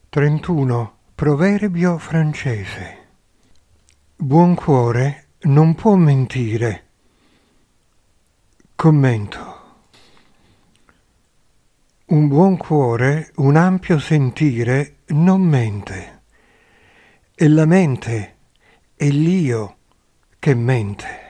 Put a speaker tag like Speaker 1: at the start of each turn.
Speaker 1: 31. Proverbio francese. Buon cuore non può mentire. Commento. Un buon cuore, un ampio sentire, non mente. È la mente, è l'io che mente.